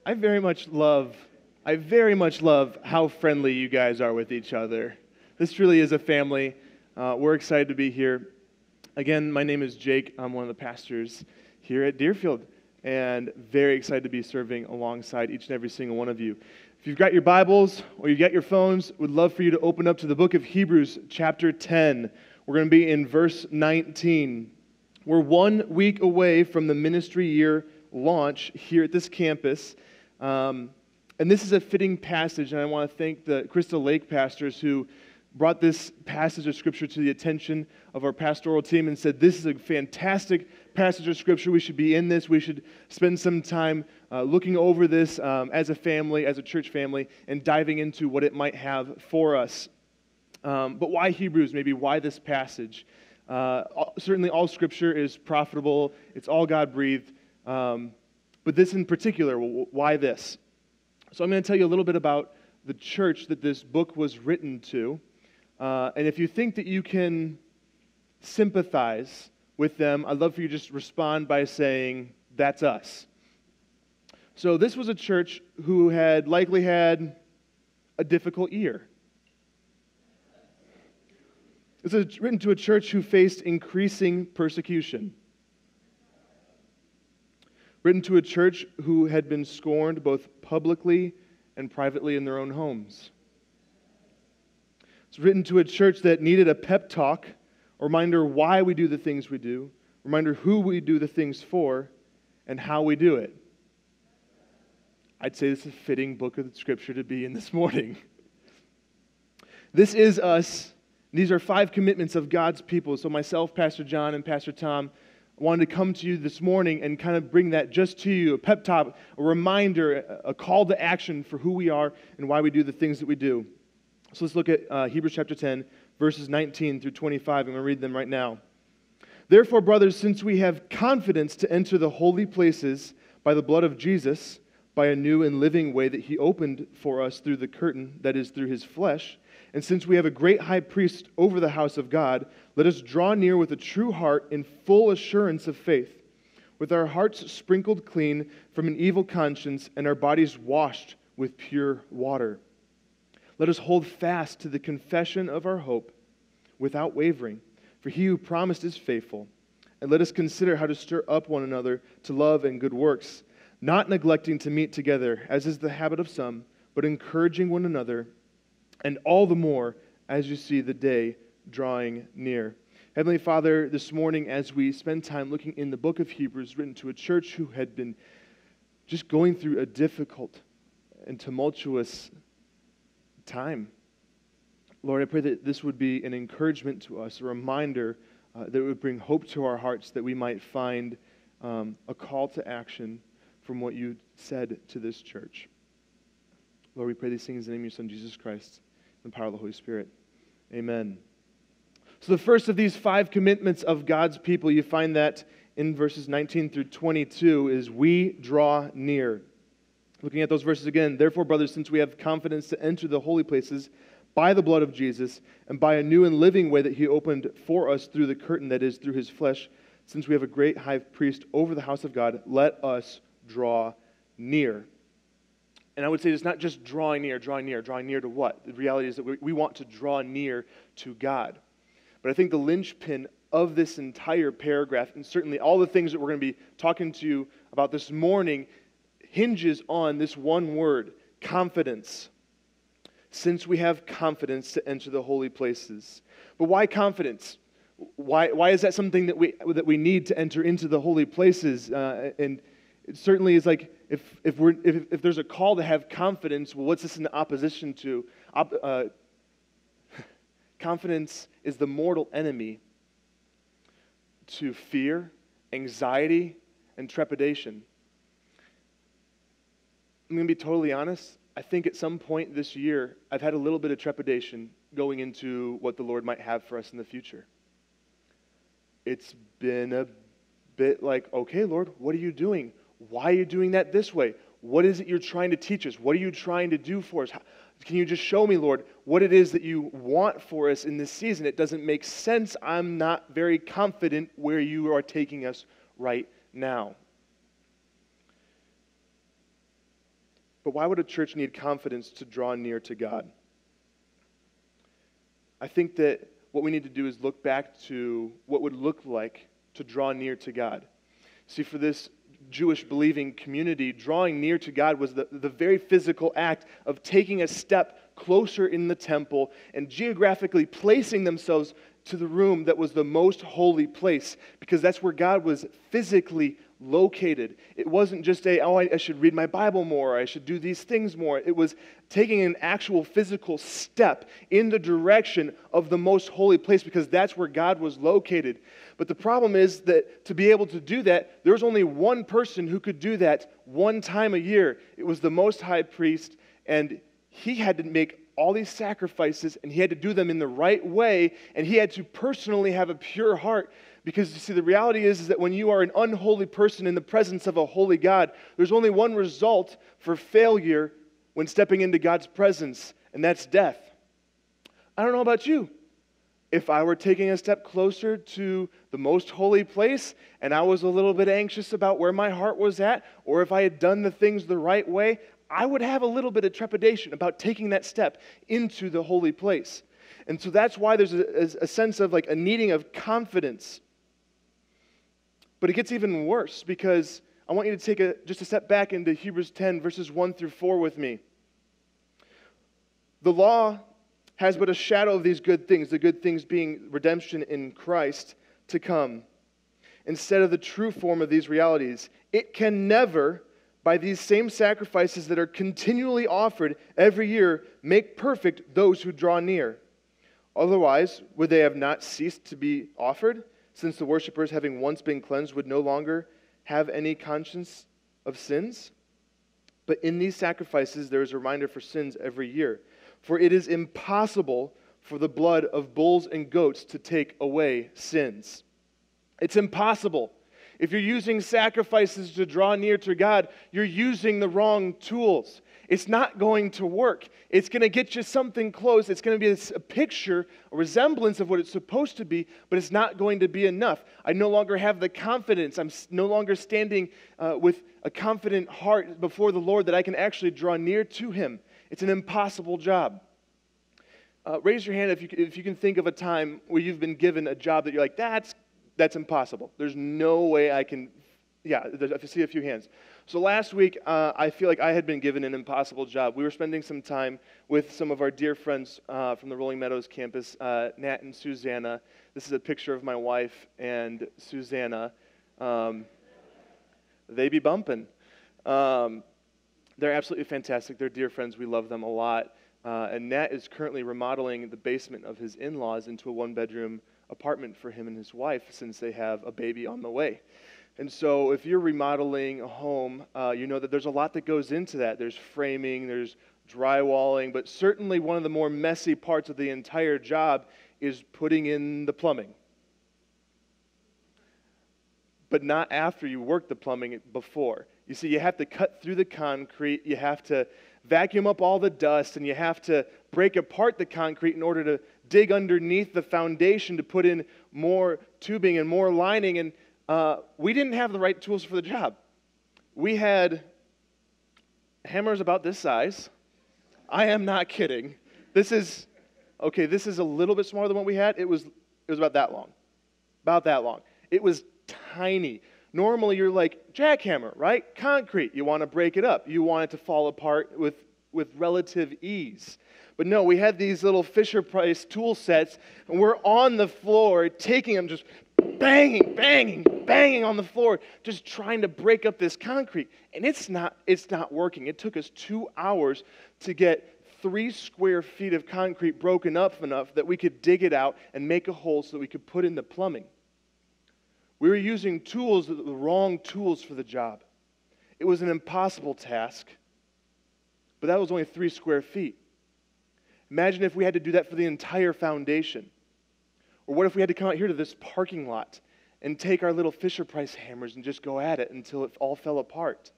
I very much love how friendly you guys are with each other. This really is a family. We're excited to be here. Again, my name is Jake. I'm one of the pastors here at Deerfield, and very excited to be serving alongside each and every single one of you. If you've got your Bibles or you've got your phones, we'd love for you to open up to the book of Hebrews, chapter 10. We're going to be in verse 19. We're 1 week away from the ministry year launch here at this campus. And this is a fitting passage, and I want to thank the Crystal Lake pastors who brought this passage of Scripture to the attention of our pastoral team and said, this is a fantastic passage of Scripture. We should be in this. We should spend some time looking over this as a family, as a church family, and diving into what it might have for us. But why Hebrews? Maybe why this passage? Certainly all Scripture is profitable. It's all God-breathed. But this in particular, why this? So I'm going to tell you a little bit about the church that this book was written to. And if you think that you can sympathize with them, I'd love for you to just respond by saying, that's us. So this was a church who had likely had a difficult year. This is written to a church who faced increasing persecution. Written to a church who had been scorned both publicly and privately in their own homes. It's written to a church that needed a pep talk, a reminder why we do the things we do, a reminder who we do the things for, and how we do it. I'd say this is a fitting book of Scripture to be in this morning. This is us. These are 5 commitments of God's people. So myself, Pastor John, and Pastor Tom wanted to come to you this morning and kind of bring that just to you, a pep talk, a reminder, a call to action for who we are and why we do the things that we do. So let's look at Hebrews chapter 10, verses 19 through 25. I'm going to read them right now. Therefore, brothers, since we have confidence to enter the holy places by the blood of Jesus, by a new and living way that He opened for us through the curtain, that is, through His flesh, and since we have a great high priest over the house of God, let us draw near with a true heart in full assurance of faith, with our hearts sprinkled clean from an evil conscience and our bodies washed with pure water. Let us hold fast to the confession of our hope without wavering, for He who promised is faithful. And let us consider how to stir up one another to love and good works, not neglecting to meet together, as is the habit of some, but encouraging one another, and all the more as you see the day drawing near. Heavenly Father, this morning as we spend time looking in the book of Hebrews, written to a church who had been just going through a difficult and tumultuous time, Lord, I pray that this would be an encouragement to us, a reminder that it would bring hope to our hearts, that we might find a call to action from what you said to this church. Lord, we pray these things in the name of your Son, Jesus Christ, in the power of the Holy Spirit. Amen. So the first of these 5 commitments of God's people, you find that in verses 19 through 22, is we draw near. Looking at those verses again, therefore, brothers, since we have confidence to enter the holy places by the blood of Jesus, and by a new and living way that He opened for us through the curtain, that is, through His flesh, since we have a great high priest over the house of God, let us draw near. And I would say it's not just drawing near to what? The reality is that we want to draw near to God. But I think the linchpin of this entire paragraph, and certainly all the things that we're going to be talking to you about this morning, hinges on this one word, confidence. Since we have confidence to enter the holy places. But why confidence? Why is that something that we need to enter into the holy places? And it certainly is like, if there's a call to have confidence, well, what's this in opposition to? Confidence is the mortal enemy to fear, anxiety, and trepidation. I'm going to be totally honest. I think at some point this year, I've had a little bit of trepidation going into what the Lord might have for us in the future. It's been a bit like, okay, Lord, what are you doing? Why are you doing that this way? What is it you're trying to teach us? What are you trying to do for us? Can you just show me, Lord, what it is that you want for us in this season? It doesn't make sense. I'm not very confident where you are taking us right now. But why would a church need confidence to draw near to God? I think that what we need to do is look back to what would look like to draw near to God. See, for this Jewish believing community, drawing near to God was the very physical act of taking a step closer in the temple and geographically placing themselves to the room that was the most holy place, because that's where God was physically located. It wasn't just I should read my Bible more, I should do these things more. It was taking an actual physical step in the direction of the most holy place, because that's where God was located. But the problem is that to be able to do that, there was only one person who could do that one time a year. It was the Most High Priest, and he had to make all these sacrifices, and he had to do them in the right way, and he had to personally have a pure heart. Because, you see, the reality is that when you are an unholy person in the presence of a holy God, there's only one result for failure when stepping into God's presence, and that's death. I don't know about you. If I were taking a step closer to the most holy place, and I was a little bit anxious about where my heart was at, or if I had done the things the right way, I would have a little bit of trepidation about taking that step into the holy place. And so that's why there's a sense of like a needing of confidence. But it gets even worse, because I want you to take just a step back into Hebrews 10, verses 1 through 4 with me. The law has but a shadow of these good things, the good things being redemption in Christ to come, instead of the true form of these realities. It can never, by these same sacrifices that are continually offered every year, make perfect those who draw near. Otherwise, would they have not ceased to be offered, since the worshipers, having once been cleansed, would no longer have any conscience of sins? But in these sacrifices there is a reminder for sins every year. For it is impossible for the blood of bulls and goats to take away sins. It's impossible. If you're using sacrifices to draw near to God, you're using the wrong tools. It's not going to work. It's going to get you something close. It's going to be a picture, a resemblance of what it's supposed to be, but it's not going to be enough. I no longer have the confidence. I'm no longer standing with a confident heart before the Lord that I can actually draw near to Him. It's an impossible job. Raise your hand if you can think of a time where you've been given a job that you're like, that's impossible. There's no way I can. Yeah, I see a few hands. So last week, I feel like I had been given an impossible job. We were spending some time with some of our dear friends from the Rolling Meadows campus, Nat and Susanna. This is a picture of my wife and Susanna. They be bumping. They're absolutely fantastic. They're dear friends. We love them a lot. And Nat is currently remodeling the basement of his in-laws into a one-bedroom apartment for him and his wife, since they have a baby on the way. And so if you're remodeling a home, you know that there's a lot that goes into that. There's framing, there's drywalling, but certainly one of the more messy parts of the entire job is putting in the plumbing. But not after you work the plumbing, before. You see, you have to cut through the concrete, you have to vacuum up all the dust, and you have to break apart the concrete in order to dig underneath the foundation to put in more tubing and more lining. And we didn't have the right tools for the job. We had hammers about this size. I am not kidding. This is a little bit smaller than what we had. It was about that long. About that long. It was tiny. Normally you're like, jackhammer, right? Concrete. You want to break it up. You want it to fall apart with relative ease. But no, we had these little Fisher-Price tool sets, and we're on the floor taking them, just banging on the floor, just trying to break up this concrete. And it's not working. It took us 2 hours to get 3 square feet of concrete broken up enough that we could dig it out and make a hole so that we could put in the plumbing. We were using tools, the wrong tools for the job. It was an impossible task, but that was only 3 square feet. Imagine if we had to do that for the entire foundation. Or what if we had to come out here to this parking lot and take our little Fisher-Price hammers and just go at it until it all fell apart?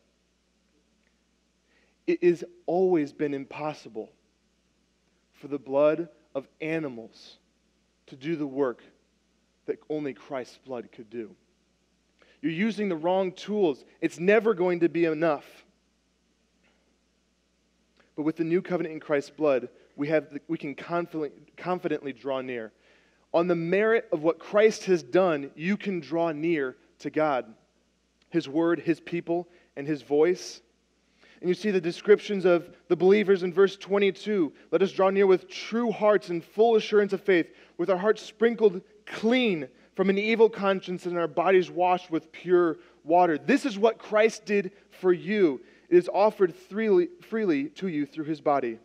It has always been impossible for the blood of animals to do the work that only Christ's blood could do. You're using the wrong tools. It's never going to be enough. but with the new covenant in Christ's blood, we can confidently draw near. On the merit of what Christ has done, you can draw near to God, His word, His people, and His voice. And you see the descriptions of the believers in verse 22. Let us draw near with true hearts and full assurance of faith, with our hearts sprinkled clean from an evil conscience and our bodies washed with pure water. This is what Christ did for you. It is offered freely to you through His body.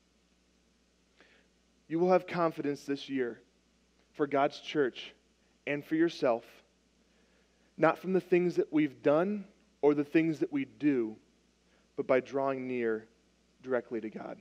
You will have confidence this year for God's church and for yourself, not from the things that we've done or the things that we do, but by drawing near directly to God.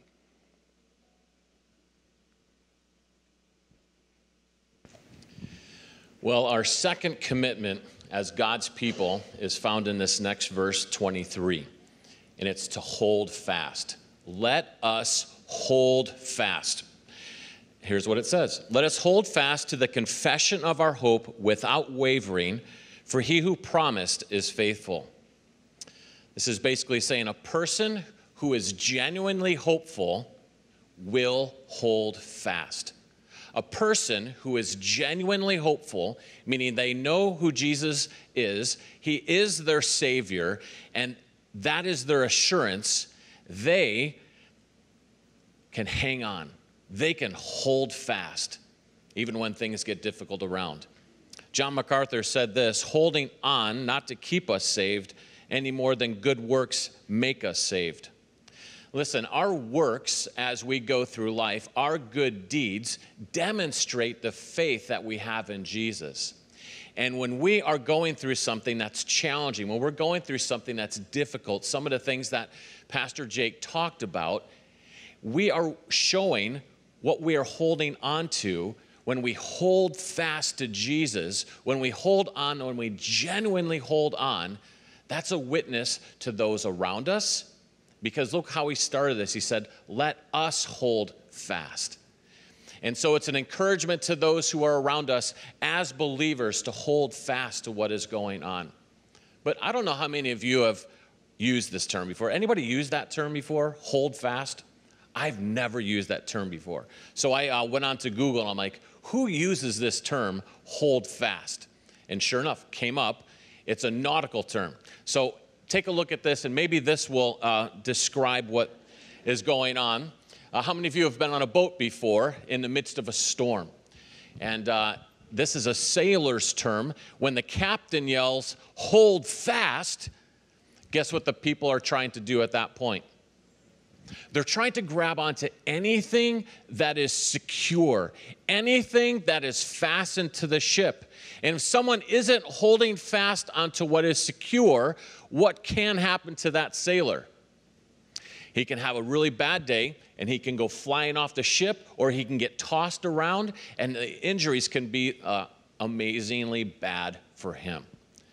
Well, our second commitment as God's people is found in this next verse, 23, and it's to hold fast. Let us hold fast. Here's what it says. Let us hold fast to the confession of our hope without wavering, for He who promised is faithful. This is basically saying a person who is genuinely hopeful will hold fast. A person who is genuinely hopeful, meaning they know who Jesus is, He is their Savior, and that is their assurance, they can hang on. They can hold fast, even when things get difficult around. John MacArthur said this, holding on not to keep us saved any more than good works make us saved. Listen, our works as we go through life, our good deeds demonstrate the faith that we have in Jesus. And when we are going through something that's challenging, when we're going through something that's difficult, some of the things that Pastor Jake talked about, we are showing what we are holding on to when we hold fast to Jesus, when we hold on, when we genuinely hold on. That's a witness to those around us, because look how he started this. He said, let us hold fast. And so it's an encouragement to those who are around us as believers to hold fast to what is going on. But I don't know how many of you have used this term before. Anybody used that term before? Hold fast? I've never used that term before. So I went on to Google and I'm like, who uses this term, hold fast? And sure enough, came up. It's a nautical term. So take a look at this, and maybe this will describe what is going on. How many of you have been on a boat before in the midst of a storm? And this is a sailor's term. When the captain yells, hold fast, guess what the people are trying to do at that point? They're trying to grab onto anything that is secure, anything that is fastened to the ship. And if someone isn't holding fast onto what is secure, what can happen to that sailor? He can have a really bad day, and he can go flying off the ship, or he can get tossed around, and the injuries can be amazingly bad for him.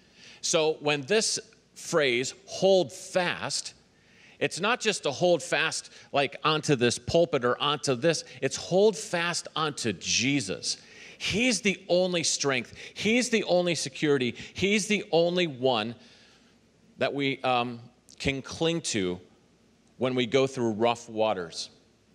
So when this phrase, hold fast, it's not just to hold fast like onto this pulpit or onto this. It's hold fast onto Jesus. He's the only strength. He's the only security. He's the only one that we can cling to when we go through rough waters.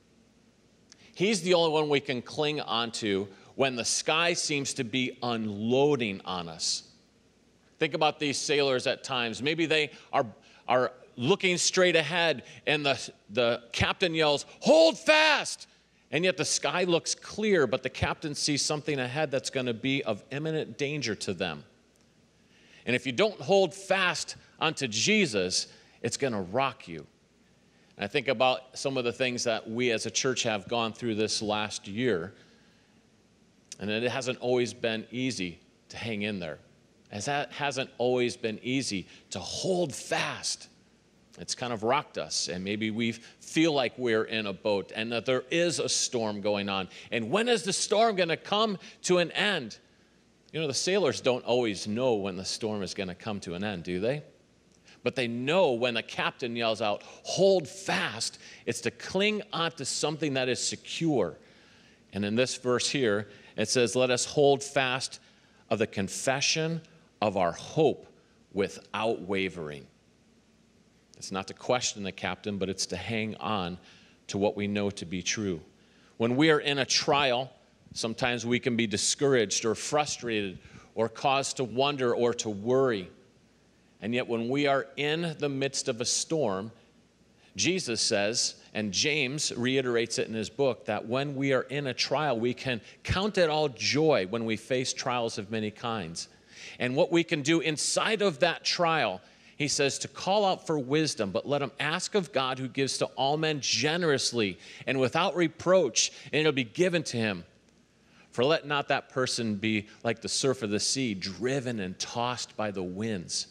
He's the only one we can cling onto when the sky seems to be unloading on us. Think about these sailors at times. Maybe they are looking straight ahead, and the captain yells, hold fast! And yet the sky looks clear, but the captain sees something ahead that's going to be of imminent danger to them. And if you don't hold fast onto Jesus, it's going to rock you. And I think about some of the things that we as a church have gone through this last year, and it hasn't always been easy to hang in there. It hasn't always been easy to hold fast. It's kind of rocked us, and maybe we feel like we're in a boat and that there is a storm going on. And when is the storm going to come to an end? You know, the sailors don't always know when the storm is going to come to an end, do they? But they know when the captain yells out, hold fast, it's to cling onto something that is secure. And in this verse here, it says, let us hold fast of the confession of our hope without wavering. It's not to question the captain, but it's to hang on to what we know to be true. When we are in a trial, sometimes we can be discouraged or frustrated or caused to wonder or to worry. And yet when we are in the midst of a storm, Jesus says, and James reiterates it in his book, that when we are in a trial, we can count it all joy when we face trials of many kinds. And what we can do inside of that trial, he says, to call out for wisdom, but let him ask of God, who gives to all men generously and without reproach, and it'll be given to him. For let not that person be like the surf of the sea, driven and tossed by the winds.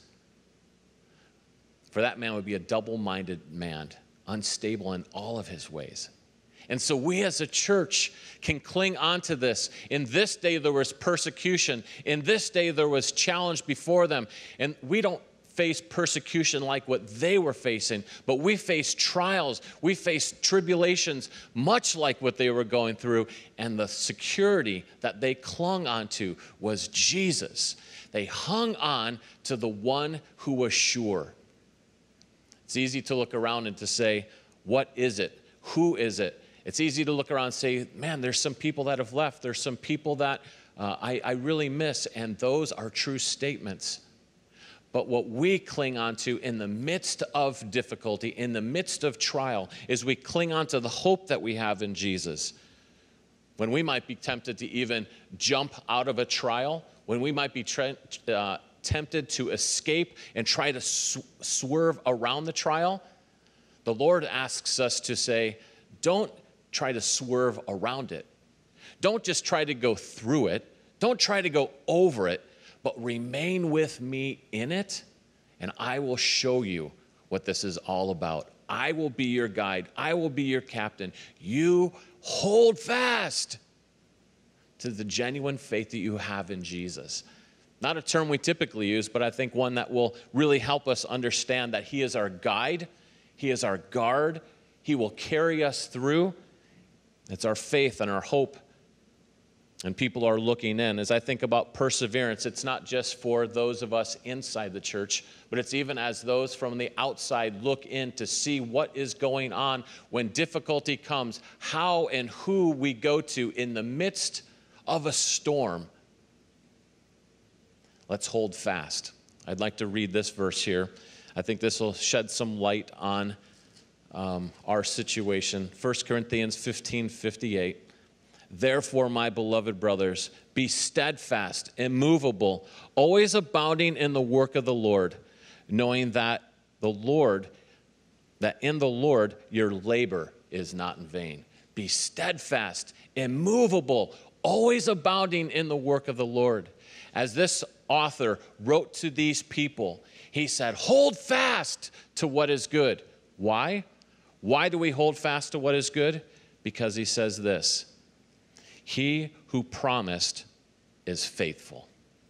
For that man would be a double-minded man, unstable in all of his ways. And so we as a church can cling on to this. In this day there was persecution. In this day there was challenge before them. And we don't face persecution like what they were facing, but we face trials. We face tribulations much like what they were going through. And the security that they clung onto was Jesus. They hung on to the one who was sure. It's easy to look around and to say, what is it? Who is it? It's easy to look around and say, man, there's some people that have left. There's some people that I really miss. And those are true statements. But what we cling on to in the midst of difficulty, in the midst of trial, is we cling on to the hope that we have in Jesus. When we might be tempted to even jump out of a trial, when we might be tempted to escape and try to swerve around the trial, the Lord asks us to say, don't try to swerve around it. Don't just try to go through it. Don't try to go over it, but remain with me in it, and I will show you what this is all about. I will be your guide. I will be your captain. You hold fast to the genuine faith that you have in Jesus. Not a term we typically use, but I think one that will really help us understand that he is our guide. He is our guard. He will carry us through. It's our faith and our hope. And people are looking in. As I think about perseverance, it's not just for those of us inside the church, but it's even as those from the outside look in to see what is going on when difficulty comes, how and who we go to in the midst of a storm. Let's hold fast. I'd like to read this verse here. I think this will shed some light on our situation. 1 Corinthians 15:58. Therefore, my beloved brothers, be steadfast, immovable, always abounding in the work of the Lord, knowing that in the Lord your labor is not in vain. Be steadfast, immovable, always abounding in the work of the Lord. As this author wrote to these people, he said, hold fast to what is good. Why? Why do we hold fast to what is good? Because he says this, he who promised is faithful.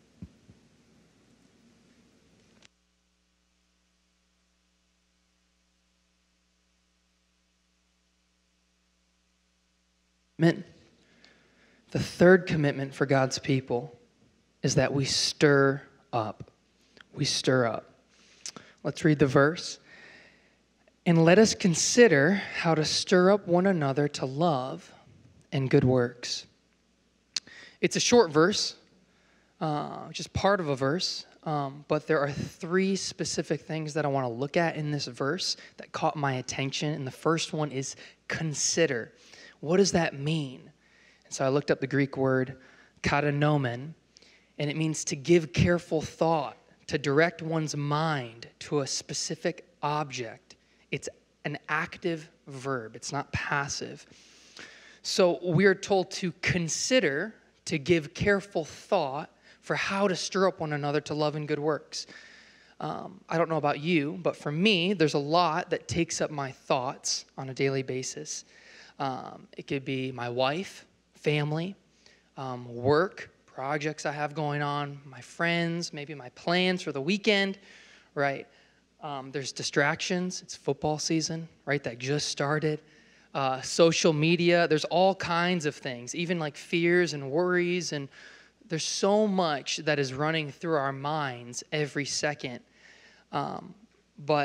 The third commitment for God's people is that we stir up. We stir up. Let's read the verse. And let us consider how to stir up one another to love and good works. It's a short verse, just part of a verse, but there are three specific things that I want to look at in this verse that caught my attention. And the first one is consider. What does that mean? And so I looked up the Greek word katanomen, and it means to give careful thought, to direct one's mind to a specific object. It's an active verb. It's not passive. So we're told to consider, to give careful thought for how to stir up one another to love and good works. I don't know about you, but for me, there's a lot that takes up my thoughts on a daily basis. It could be my wife, family, work, projects I have going on, my friends, maybe my plans for the weekend, right? There's distractions. It's football season, right? That just started. Social media. There's all kinds of things, even like fears and worries. And there's so much that is running through our minds every second. But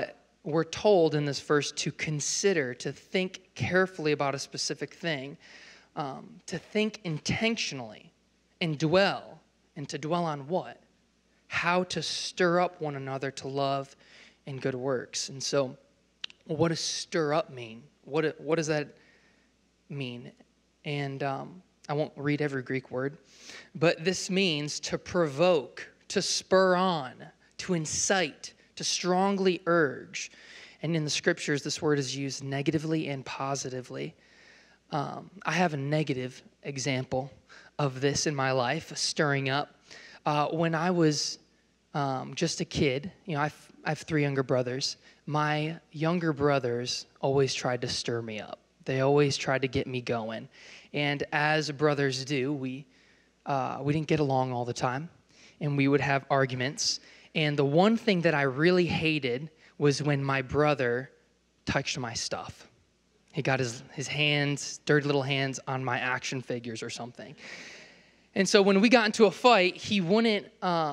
we're told in this verse to consider, to think carefully about a specific thing, to think intentionally and dwell. And to dwell on what? How to stir up one another to love and good works. And so, what does stir up mean? What does that mean? And I won't read every Greek word, but this means to provoke, to spur on, to incite, to strongly urge. And in the scriptures, this word is used negatively and positively. I have a negative example of this in my life, stirring up. When I was just a kid, I have 3 younger brothers. My younger brothers always tried to stir me up. They always tried to get me going. And as brothers do, we didn't get along all the time, and we would have arguments. And the one thing that I really hated was when my brother touched my stuff. He got his hands, dirty little hands, on my action figures or something. And so when we got into a fight, he wouldn't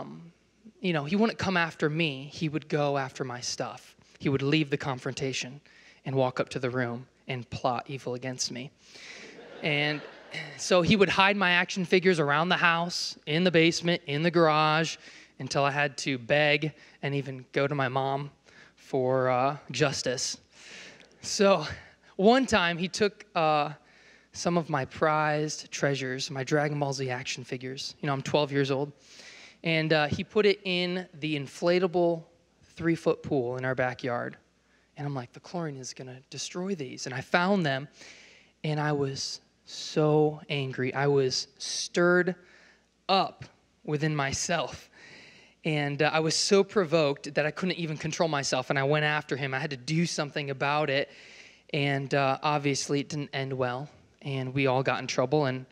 come after me. He would go after my stuff. He would leave the confrontation and walk up to the room and plot evil against me. And so he would hide my action figures around the house, in the basement, in the garage, until I had to beg and even go to my mom for justice. So one time he took some of my prized treasures, my Dragon Ball Z action figures. I'm 12 years old. And he put it in the inflatable 3-foot pool in our backyard. And I'm like, the chlorine is going to destroy these. And I found them, and I was so angry. I was stirred up within myself. And I was so provoked that I couldn't even control myself. And I went after him. I had to do something about it. And obviously it didn't end well. And we all got in trouble. And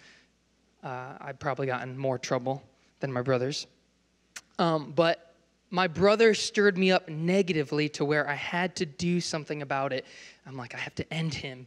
I probably got in more trouble than my brothers. But my brother stirred me up negatively to where I had to do something about it. I'm like, I have to end him.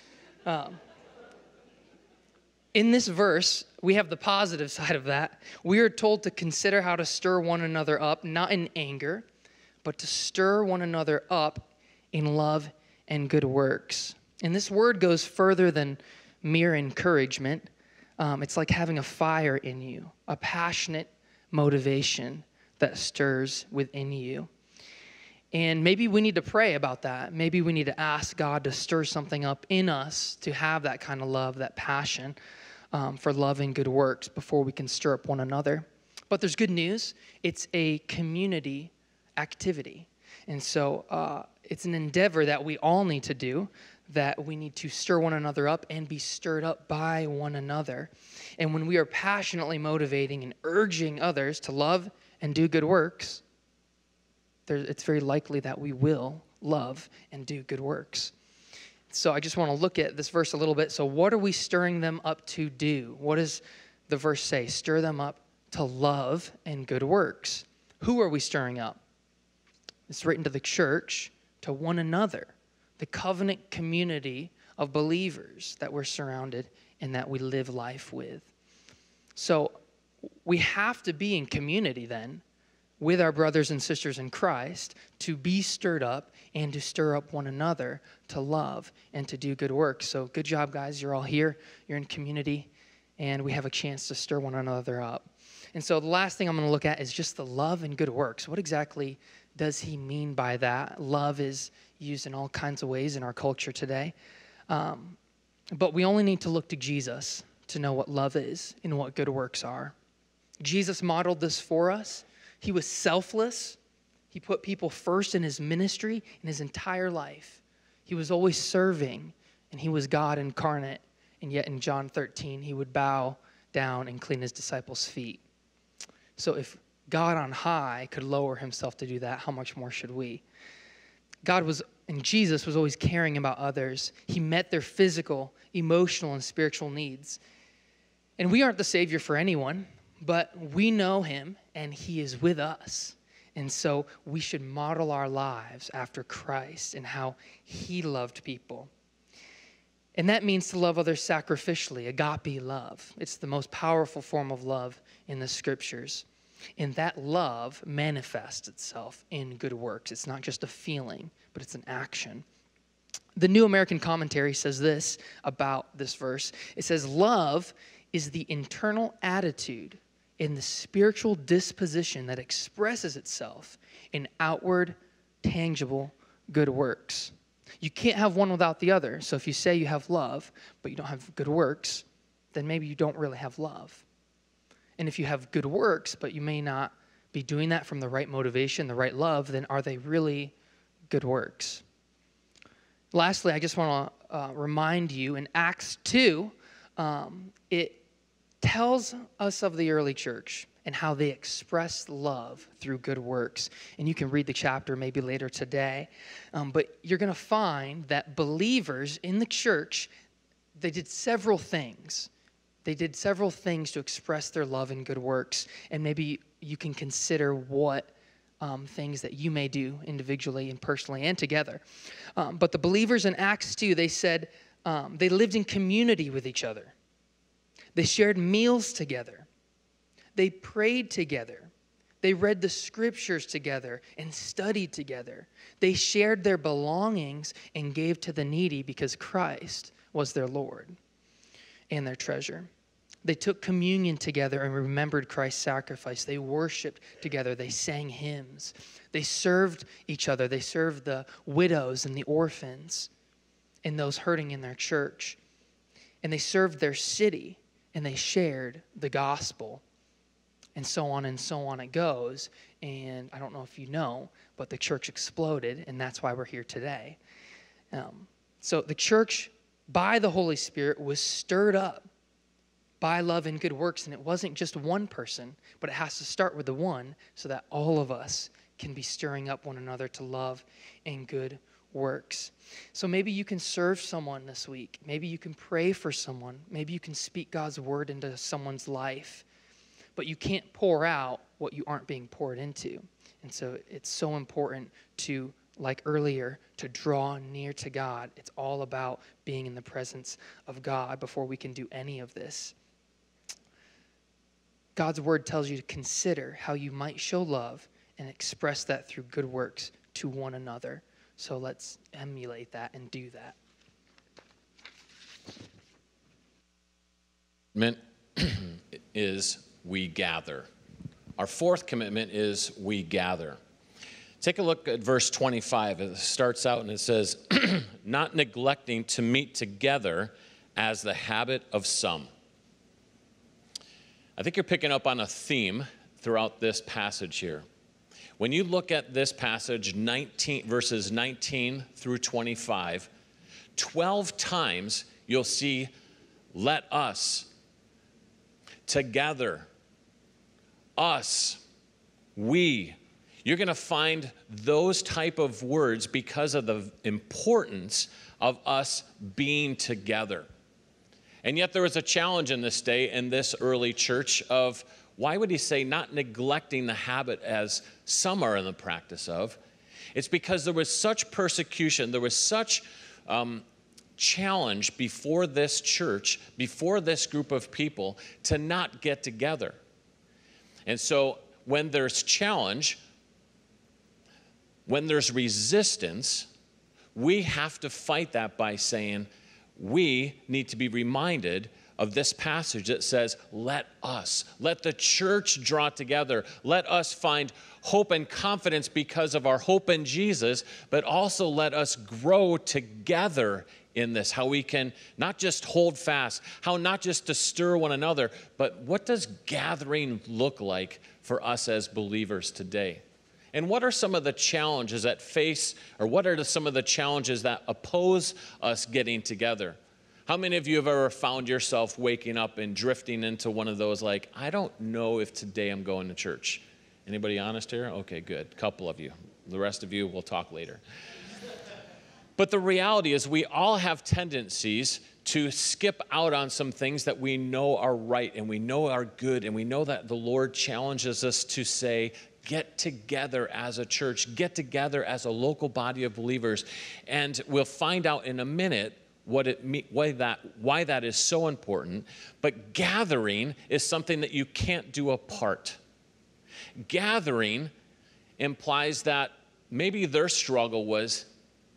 In this verse, we have the positive side of that. We are told to consider how to stir one another up, not in anger, but to stir one another up in love and good works. And this word goes further than mere encouragement. It's like having a fire in you, a passionate motivation that stirs within you. And maybe we need to pray about that. Maybe we need to ask God to stir something up in us to have that kind of love, that passion for love and good works before we can stir up one another. But there's good news. It's a community activity. And so it's an endeavor that we all need to do, that we need to stir one another up and be stirred up by one another. And when we are passionately motivating and urging others to love and do good works, it's very likely that we will love and do good works. So I just want to look at this verse a little bit. So what are we stirring them up to do? What does the verse say? Stir them up to love and good works. Who are we stirring up? It's written to the church, to one another, the covenant community of believers that we're surrounded and that we live life with. So we have to be in community then with our brothers and sisters in Christ to be stirred up and to stir up one another to love and to do good work. So good job, guys. You're all here. You're in community, and we have a chance to stir one another up. And so the last thing I'm going to look at is just the love and good works. What exactly does he mean by that? Love is used in all kinds of ways in our culture today. But we only need to look to Jesus to know what love is and what good works are. Jesus modeled this for us. He was selfless. He put people first in his ministry in his entire life. He was always serving, and he was God incarnate. And yet in John 13, he would bow down and clean his disciples' feet. So if God on high could lower himself to do that, how much more should we? Jesus was always caring about others. He met their physical, emotional, and spiritual needs. And we aren't the Savior for anyone, but we know him, and he is with us. And so we should model our lives after Christ and how he loved people. And that means to love others sacrificially, agape love. It's the most powerful form of love in the scriptures. And that love manifests itself in good works. It's not just a feeling, but it's an action. The New American Commentary says this about this verse. It says, love is the internal attitude in the spiritual disposition that expresses itself in outward, tangible good works. You can't have one without the other. So if you say you have love, but you don't have good works, then maybe you don't really have love. And if you have good works, but you may not be doing that from the right motivation, the right love, then are they really good works? Lastly, I just want to remind you, in Acts 2, it tells us of the early church and how they expressed love through good works. And you can read the chapter maybe later today. But you're going to find that believers in the church, they did several things. They did several things to express their love in good works. And maybe you can consider what things that you may do individually and personally and together. But the believers in Acts 2, they said they lived in community with each other. They shared meals together. They prayed together. They read the scriptures together and studied together. They shared their belongings and gave to the needy because Christ was their Lord and their treasure. They took communion together and remembered Christ's sacrifice. They worshiped together. They sang hymns. They served each other. They served the widows and the orphans and those hurting in their church. And they served their city, and they shared the gospel. And so on it goes. And I don't know if you know, but the church exploded, and that's why we're here today. So the church, by the Holy Spirit, was stirred up by love and good works. And it wasn't just one person, but it has to start with the one so that all of us can be stirring up one another to love and good works. So maybe you can serve someone this week. Maybe you can pray for someone. Maybe you can speak God's word into someone's life. But you can't pour out what you aren't being poured into. And so it's so important to, like earlier, to draw near to God. It's all about being in the presence of God before we can do any of this. God's word tells you to consider how you might show love and express that through good works to one another. So let's emulate that and do that. Commitment is we gather. Our fourth commitment is we gather. Take a look at verse 25. It starts out and it says, not neglecting to meet together as the habit of some. I think you're picking up on a theme throughout this passage here. When you look at this passage, verses 19 through 25, 12 times you'll see, let us, together, us, we. You're going to find those type of words because of the importance of us being together. And yet there was a challenge in this day, in this early church, of why would he say not neglecting the habit as some are in the practice of? It's because there was such persecution, there was such challenge before this church, before this group of people, to not get together. And so when there's challenge, when there's resistance, we have to fight that by saying, we need to be reminded of this passage that says, let the church draw together. Let us find hope and confidence because of our hope in Jesus, but also let us grow together in this, how we can not just hold fast, how not just to stir one another, but what does gathering look like for us as believers today? And what are some of the challenges that face, or what are some of the challenges that oppose us getting together? How many of you have ever found yourself waking up and drifting into one of those, like, I don't know if today I'm going to church? Anybody honest here? Okay, good. A couple of you. The rest of you, we'll talk later. But the reality is we all have tendencies to skip out on some things that we know are right and we know are good, and we know that the Lord challenges us to say, get together as a church, get together as a local body of believers. And we'll find out in a minute why that is so important. But gathering is something that you can't do apart. Gathering implies that maybe their struggle was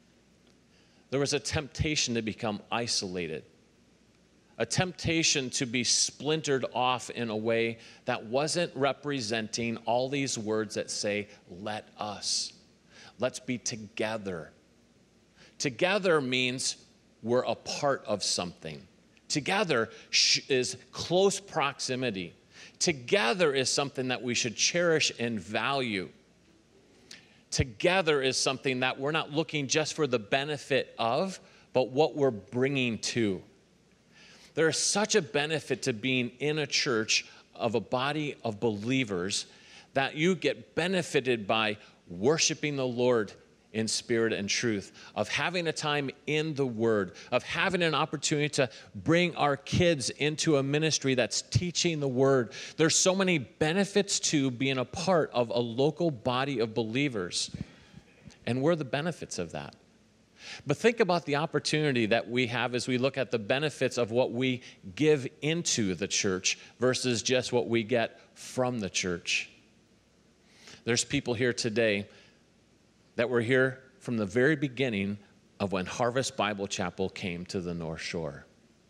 there was a temptation to become isolated, a temptation to be splintered off in a way that wasn't representing all these words that say, let us. Let's be together. Together means we're a part of something. Together is close proximity. Together is something that we should cherish and value. Together is something that we're not looking just for the benefit of, but what we're bringing to. There is such a benefit to being in a church of a body of believers that you get benefited by worshiping the Lord in spirit and truth, of having a time in the Word, of having an opportunity to bring our kids into a ministry that's teaching the Word. There's so many benefits to being a part of a local body of believers, and we're the benefits of that. But think about the opportunity that we have as we look at the benefits of what we give into the church versus just what we get from the church. There's people here today that were here from the very beginning of when Harvest Bible Chapel came to the North Shore.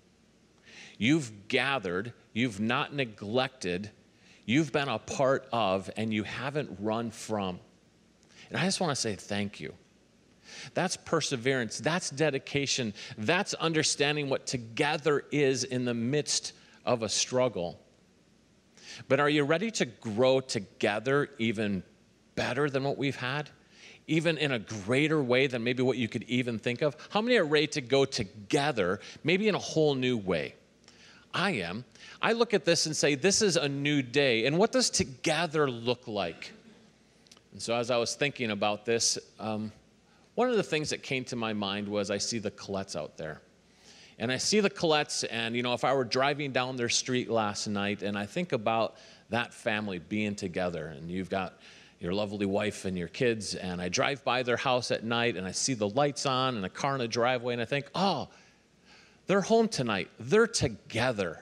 You've gathered, you've not neglected, you've been a part of, and you haven't run from. And I just want to say thank you. That's perseverance, that's dedication, that's understanding what together is in the midst of a struggle. But are you ready to grow together even better than what we've had? Even in a greater way than maybe what you could even think of? How many are ready to go together, maybe in a whole new way? I am. I look at this and say, this is a new day. And what does together look like? And so as I was thinking about this, one of the things that came to my mind was I see the Colettes out there. And I see the Colettes, and if I were driving down their street last night, and I think about that family being together, and you've got your lovely wife and your kids, and I drive by their house at night, and I see the lights on and a car in the driveway, and I think, oh, they're home tonight. They're together.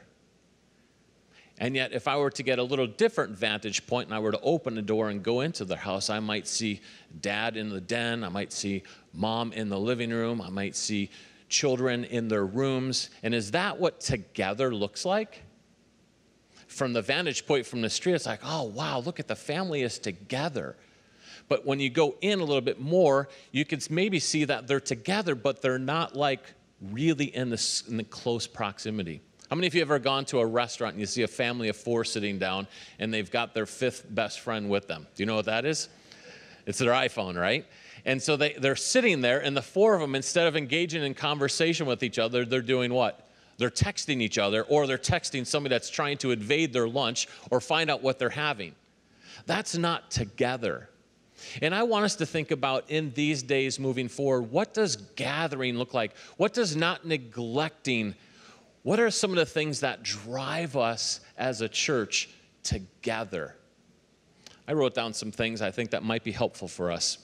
And yet, if I were to get a little different vantage point and I were to open the door and go into their house, I might see dad in the den. I might see mom in the living room. I might see children in their rooms. And is that what together looks like? From the vantage point from the street, it's like, oh, wow, look at the family is together. But when you go in a little bit more, you can maybe see that they're together, but they're not like really in the close proximity. How many of you have ever gone to a restaurant and you see a family of 4 sitting down and they've got their 5th best friend with them? Do you know what that is? It's their iPhone, right? And so they're sitting there, and the 4 of them, instead of engaging in conversation with each other, they're doing what? They're texting each other, or they're texting somebody that's trying to invade their lunch or find out what they're having. That's not together. And I want us to think about, in these days moving forward, what does gathering look like? What does not neglecting? What are some of the things that drive us as a church together? I wrote down some things I think that might be helpful for us.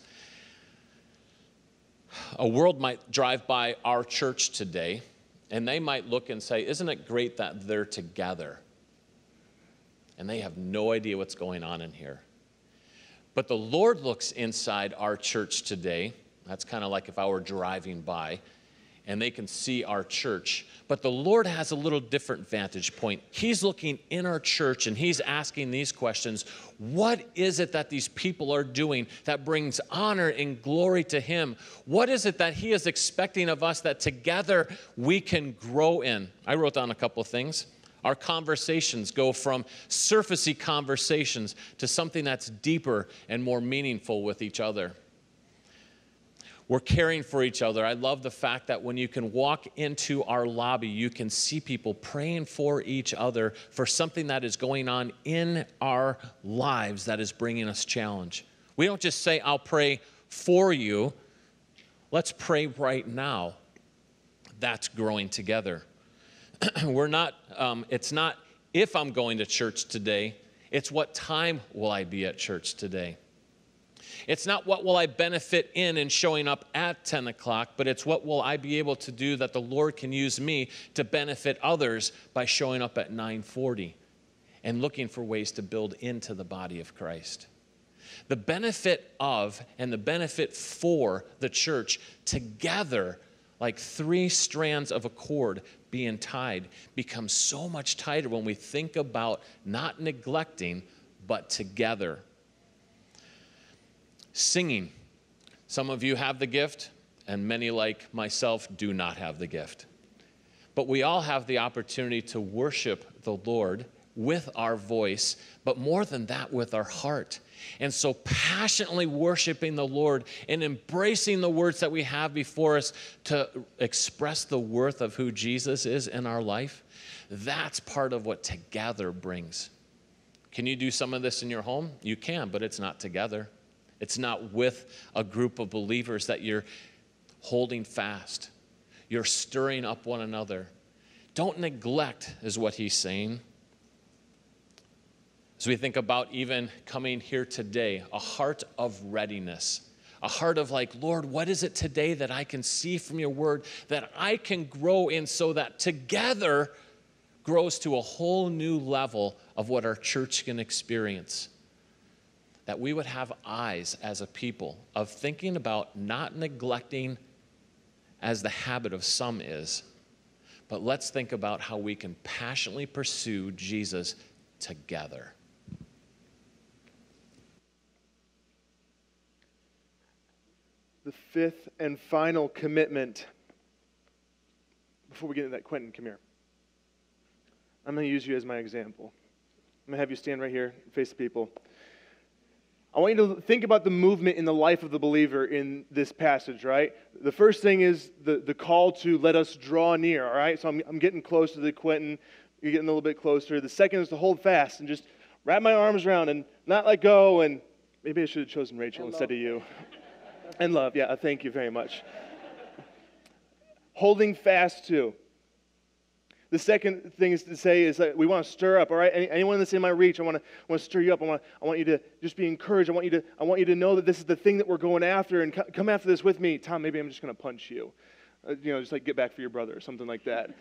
A world might drive by our church today, and they might look and say, isn't it great that they're together? And they have no idea what's going on in here. But the Lord looks inside our church today. That's kind of like if I were driving by, and they can see our church. But the Lord has a little different vantage point. He's looking in our church, and he's asking these questions. What is it that these people are doing that brings honor and glory to him? What is it that he is expecting of us that together we can grow in? I wrote down a couple of things. Our conversations go from surfacey conversations to something that's deeper and more meaningful with each other. We're caring for each other. I love the fact that when you can walk into our lobby, you can see people praying for each other for something that is going on in our lives that is bringing us challenge. We don't just say, I'll pray for you. Let's pray right now. That's growing together. It's not if I'm going to church today. It's what time will I be at church today. It's not what will I benefit in showing up at 10 o'clock, but it's what will I be able to do that the Lord can use me to benefit others by showing up at 9:40. and looking for ways to build into the body of Christ. The benefit of and the benefit for the church together, like three strands of a cord being tied, becomes so much tighter when we think about not neglecting, but together. Singing. Some of you have the gift, and many like myself do not have the gift. But we all have the opportunity to worship the Lord with our voice, but more than that, with our heart. And so passionately worshiping the Lord and embracing the words that we have before us to express the worth of who Jesus is in our life, that's part of what together brings. Can you do some of this in your home? You can, but it's not together. It's not with a group of believers that you're holding fast. You're stirring up one another. Don't neglect, is what he's saying. As we think about even coming here today, a heart of readiness, a heart of like, Lord, what is it today that I can see from your word that I can grow in so that together grows to a whole new level of what our church can experience? That we would have eyes as a people of thinking about not neglecting as the habit of some is, but let's think about how we can passionately pursue Jesus together. The fifth and final commitment. Before we get into that, Quentin, come here. I'm going to use you as my example. I'm going to have you stand right here and face the people. I want you to think about the movement in the life of the believer in this passage, right? The first thing is the call to let us draw near, all right? So I'm getting close to the Quentin. You're getting a little bit closer. The second is to hold fast and just wrap my arms around and not let go. And maybe I should have chosen Rachel instead of you. And love, yeah, thank you very much. Holding fast too. The second thing is to say is that we want to stir up, all right? Anyone that's in my reach, I want to stir you up. I want you to just be encouraged. I want you to know that this is the thing that we're going after, and come after this with me. Tom, maybe I'm just going to punch you. Just like get back for your brother or something like that.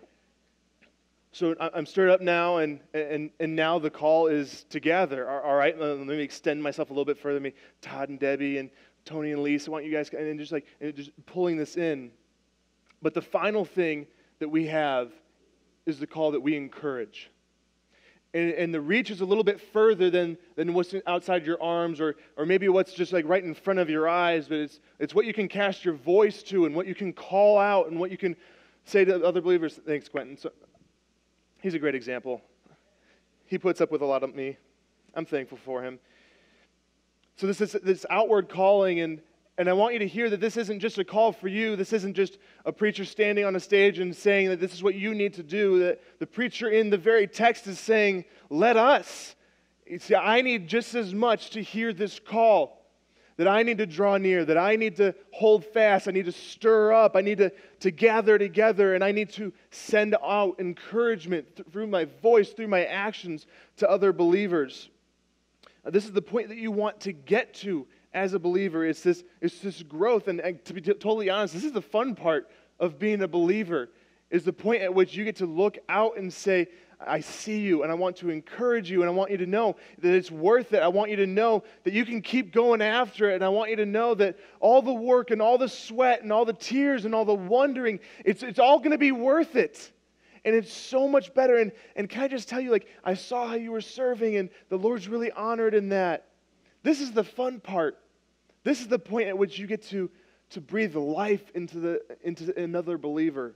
So I'm stirred up now, and now the call is together, all right? Let me extend myself a little bit further. Me, Todd and Debbie and Tony and Lisa, I want you guys, and just pulling this in. But the final thing that we have is the call that we encourage. And the reach is a little bit further than what's outside your arms or maybe what's just like right in front of your eyes, but it's what you can cast your voice to and what you can call out and what you can say to other believers. Thanks, Quentin. So, he's a great example. He puts up with a lot of me. I'm thankful for him. So this outward calling, and I want you to hear that this isn't just a call for you. This isn't just a preacher standing on a stage and saying that this is what you need to do. That the preacher in the very text is saying, let us. You see, I need just as much to hear this call, that I need to draw near, that I need to hold fast, I need to stir up, I need to gather together, and I need to send out encouragement through my voice, through my actions to other believers. This is the point that you want to get to as a believer. It's this growth, and to be totally honest, this is the fun part of being a believer, is the point at which you get to look out and say, I see you, and I want to encourage you, and I want you to know that it's worth it. I want you to know that you can keep going after it, and I want you to know that all the work and all the sweat and all the tears and all the wondering, it's all going to be worth it. And it's so much better. And can I just tell you, like, I saw how you were serving, and the Lord's really honored in that. This is the fun part. This is the point at which you get to breathe life into another believer.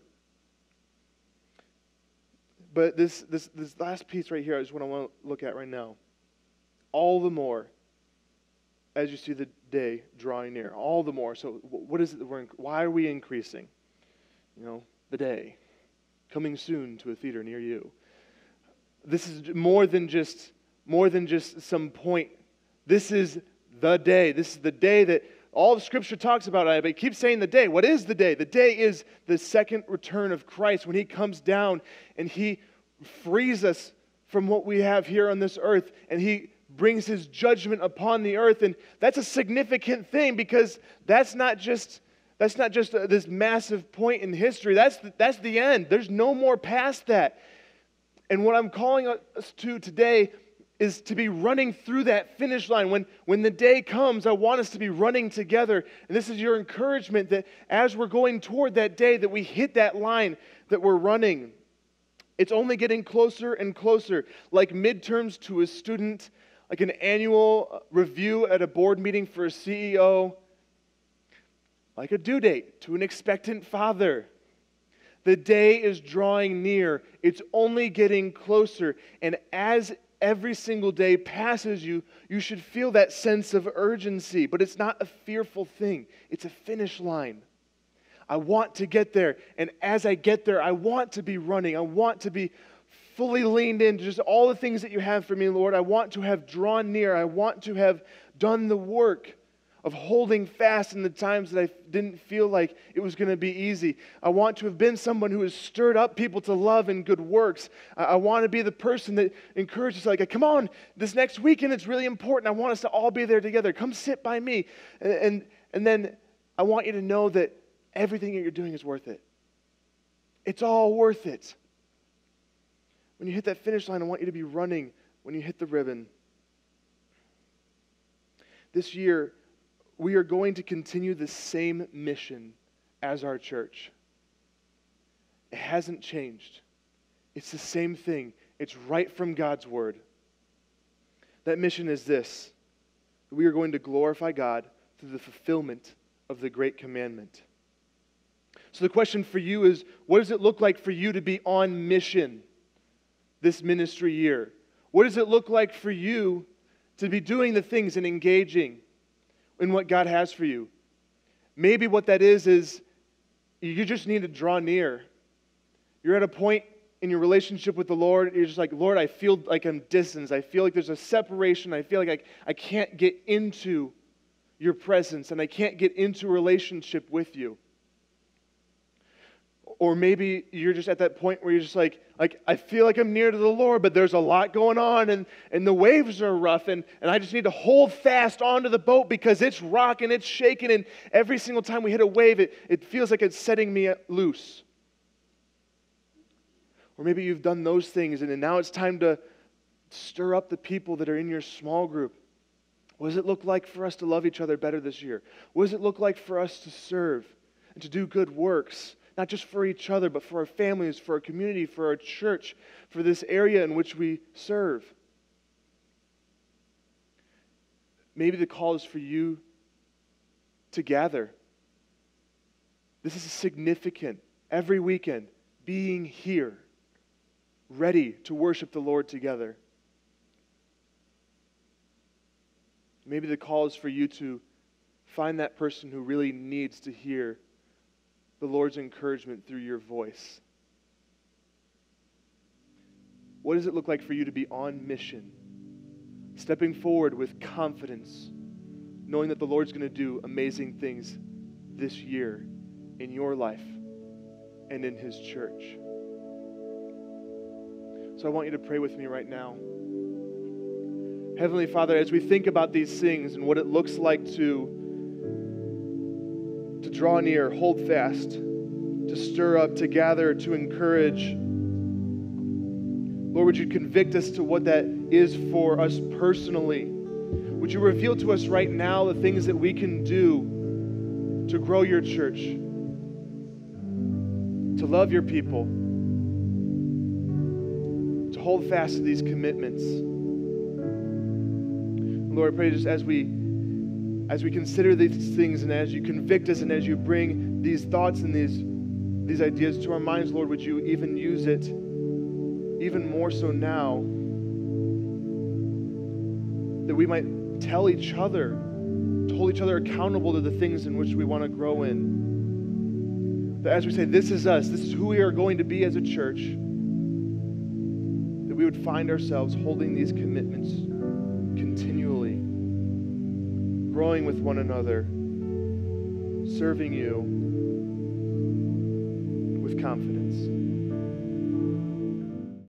But this last piece right here is what I want to look at right now. All the more, as you see the day drawing near, all the more. So what is it that why are we increasing? The day. Coming soon to a theater near you. This is more than just some point. This is the day. This is the day that all of Scripture talks about. But it keeps saying the day. What is the day? The day is the second return of Christ, when He comes down and He frees us from what we have here on this earth, and He brings His judgment upon the earth. And that's a significant thing, because that's not just this massive point in history. That's the end. There's no more past that. And what I'm calling us to today is to be running through that finish line. When the day comes, I want us to be running together. And this is your encouragement that as we're going toward that day, that we hit that line, that we're running. It's only getting closer and closer, like midterms to a student, like an annual review at a board meeting for a CEO, like a due date to an expectant father. The day is drawing near. It's only getting closer. And as every single day passes you, you should feel that sense of urgency. But it's not a fearful thing. It's a finish line. I want to get there. And as I get there, I want to be running. I want to be fully leaned into just all the things that you have for me, Lord. I want to have drawn near. I want to have done the work of holding fast in the times that I didn't feel like it was going to be easy. I want to have been someone who has stirred up people to love and good works. I want to be the person that encourages, like, come on, this next weekend it's really important. I want us to all be there together. Come sit by me. And then I want you to know that everything that you're doing is worth it. It's all worth it. When you hit that finish line, I want you to be running when you hit the ribbon. This year, we are going to continue the same mission as our church. It hasn't changed. It's the same thing. It's right from God's word. That mission is this: we are going to glorify God through the fulfillment of the great commandment. So the question for you is, what does it look like for you to be on mission this ministry year? What does it look like for you to be doing the things and engaging in what God has for you? Maybe what that is you just need to draw near. You're at a point in your relationship with the Lord, you're just like, Lord, I feel like I'm distanced. I feel like there's a separation. I feel like I can't get into your presence and I can't get into a relationship with you. Or maybe you're just at that point where you're just like I feel like I'm near to the Lord, but there's a lot going on and the waves are rough and I just need to hold fast onto the boat because it's rocking, it's shaking, and every single time we hit a wave, it feels like it's setting me loose. Or maybe you've done those things and now it's time to stir up the people that are in your small group. What does it look like for us to love each other better this year? What does it look like for us to serve and to do good works? Not just for each other, but for our families, for our community, for our church, for this area in which we serve. Maybe the call is for you to gather. This is significant. Every weekend, being here, ready to worship the Lord together. Maybe the call is for you to find that person who really needs to hear the Lord's encouragement through your voice. What does it look like for you to be on mission? Stepping forward with confidence, knowing that the Lord's going to do amazing things this year in your life and in His church. So I want you to pray with me right now. Heavenly Father, as we think about these things and what it looks like to draw near, hold fast, to stir up, to gather, to encourage. Lord, would you convict us to what that is for us personally? Would you reveal to us right now the things that we can do to grow your church, to love your people, to hold fast to these commitments? Lord, I pray just as we consider these things and as you convict us and as you bring these thoughts and these ideas to our minds, Lord, would you even use it even more so now that we might hold each other accountable to the things in which we want to grow in. That as we say, this is us, this is who we are going to be as a church, that we would find ourselves holding these commitments continually, growing with one another, serving you with confidence.